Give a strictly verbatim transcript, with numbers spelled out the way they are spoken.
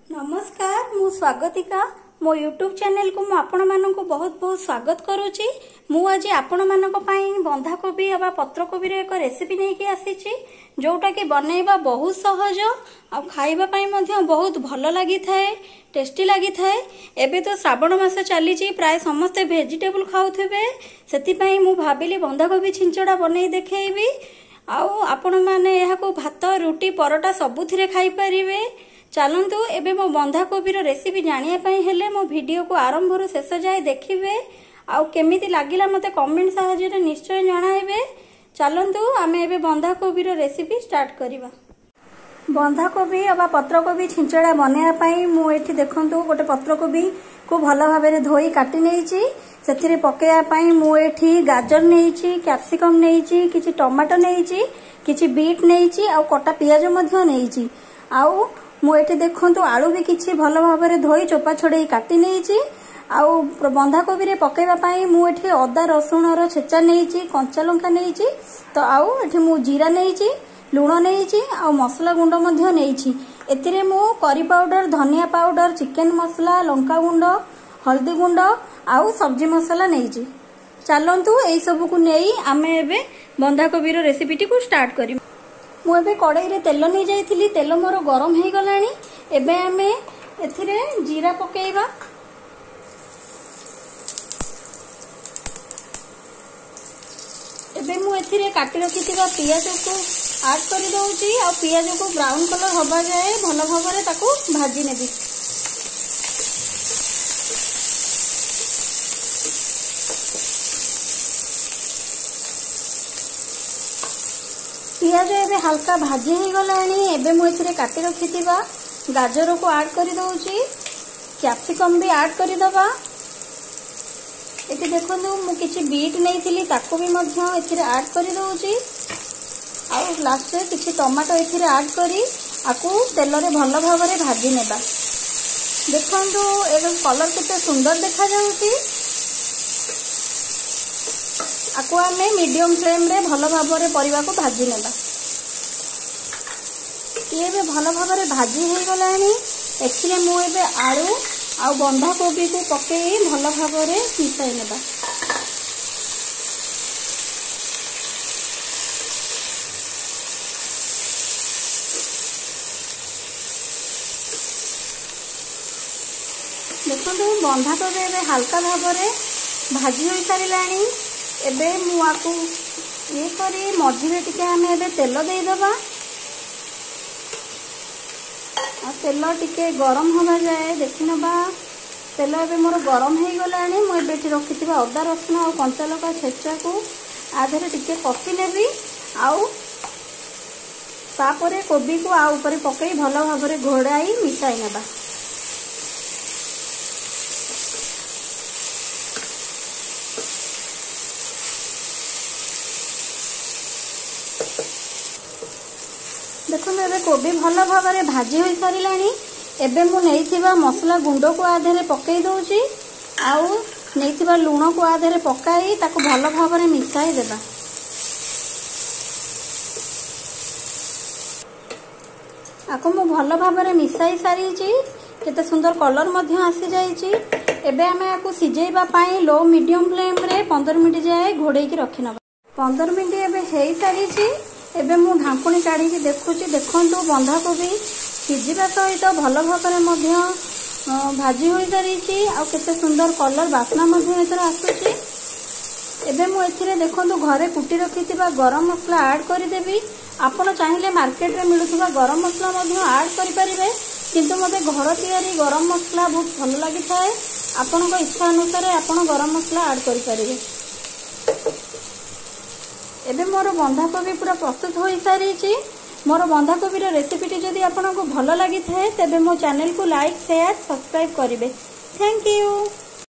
नमस्कार मु स्वागतिका मो यूट्यूब चैनल को मु आपण मानक बहुत बहुत स्वागत करुच्ची। मु आज आपण मानक पई बंधाकोबी अबा पत्रकोबी रे एक रेसिपी नै के आसीची जोटा कि बनैबा बहुत सहज आ खाइबा पई मध्ये बहुत भलो लागि थाए, टेस्टी लागि थाए। एबे तो श्रावण मास चलीची, प्राय समस्त वेजिटेबल खाउथबे, सेति पई मु भाबिली बंधाकोबी छिंचड़ा बनै देखैबी। आउ आपण माने एहा को भात, रोटी, परोटा सबुथिरे खाइ परिबे। चलतु एबे मो बंधाकोबी रेसिपी जानिया पई हेले मो वीडियो को आरंभ रु शेष जाए देखिबे। आउ केमिति लागिला मते कमेंट सहायता रे निश्चय जणाइबे। चलतु आमे एबे बंधाकोबी रेसिपी स्टार्ट करिबा। बंधाकोबी अबा पत्रकोबी छिंचड़ा बनेया पई मु एठी देखंतु गोटे पत्रकोबी को भलो भाबरे धोई काटी नेइची। सेथिरे पकेया पई मु एठी गाजर नेइची, कैप्सिकम नेइची, किछि टमाटो नेइची, किछि बीट नेइची, आ कटा पियाज मध्य नेइची। आउ मु एठी देखंतु आलू भी किछि भलो भाबरे धोई चोपा छडेई काटी नेइची। आउ बंधाकोबी रे पकेबा पई मु एठी अदा रसुण रो छेचा नेइची, कंचा लंका नेइची। तो आउ एठी मु जीरा नेइची, लूण नेइची, आउ मसला गुंड मध्य नेइची। एतिरे मु करी पाउडर, धनिया पाउडर, चिकन मसला, लंका गुंड, हल्दी गुंड आउ सब्जी मसला नेइची। चलंतु एई सब को नेई आमे एबे बंधाकोबी रो रेसिपी टी को स्टार्ट करिम। मु एबे कड़ाई रे तेल नै जाइथिली, तेल मोर गरम हे गलानी। एबे आमे एथिरे जीरा पकेइबा। एबे मु एथिरे काटी रखिथिबा पियाज को ऐड करि दउची। आ पियाज को ब्राउन कलर होबा जाए भलो भाबरे ताको भाजी नेबी। पियाज एबे हल्का भाजी हे गलानी। एबे मु एथिरे काटी रखिथिबा गाजर को ऐड करि दउची, कैप्सिकम भी ऐड करि दबा। एते देखंतु मु किछि बीट नैथिली ताको भी मध्य एथिरे ऐड करि दउची। आ लास्ट रे किछि टमाटो एथिरे ऐड करी आकु तेल रे भलो भाबरे भाजी नेबा। देखंतु एबे कलर केते सुंदर देखा जाउची। आकु आमे मीडियम फ्लेम रे भलो भाबरे परिवा को भाजी नेबा। ये बे भलो भाबरे भाजी हे गलानी। एथिरे मु एबे आलू आ बंधाकोबी को पकेई भलो भाबरे मिसाई नेबा। देखंतु बंधाकोबी एबे हल्का भाबरे भाजी होई सारिलानी। एबे मु आकु ये करी मझिरे टिके आमे एबे तेल देई दबा। आ तेल टिके गरम होबा जाए देखि नबा। तेल एबे मोर गरम हे गलानी। मु एबे टी रखिथिबा अदा रसुण आ कंचा लंका छेचा को आधरे टिके कसी नेबी। आउ तापरे कोबी को आ ऊपर पकई भलो भाबरे घोड़ाई मिसाई नेबा। देखो एबे कोबी भलो भाबरे भाजी होई सारिलानी। एबे मु नेइथिबा मसला गुंड को आधरे पकई दउची। आउ नेइथिबा लूण को आधरे पकाई ताको भलो भाबरे मिसाई देबा। आको मु भलो भाबरे मिसाई सारीची। केते सुंदर कलर मध्य आसी जाईची। एबे आमे आको सिजेइबा पई लो मीडियम फ्लेम रे पंद्रह मिनिट जाए घोड़ेई की रखिनबा। पंद्रह मिनिट एबे हेई सारीची। एबे मु ढांकुणी काढ़ी की देखुची। देखंतु बंधाकोबी सिजिबा सहित भलो भाबरे मध्य भाजी होई सारीची। आ केते सुंदर कलर बास्ना मध्य एथरा आसुची। एबे मु एथिरे देखंतु घरे कुटी रखिथिबा गरम मसला ऐड करि देबी। आपण चाहिले मार्केट रे मिलुथबा गरम मसला मध्य ऐड करि परिबे, किंतु मते घर तयारी गरम मसला बहुत भलो लागि थाए। आपण को इच्छा अनुसार आपण गरम मसला ऐड करि परिबे। एबे मोर बंधाकोबी पूरा प्रस्तुत हो सारी। मोर बंधाकोबी रेसिपी जदि आपको भल लगी थाए तेबे मो चैनल को लाइक, शेयर, सब्सक्राइब करेंगे। Thank you.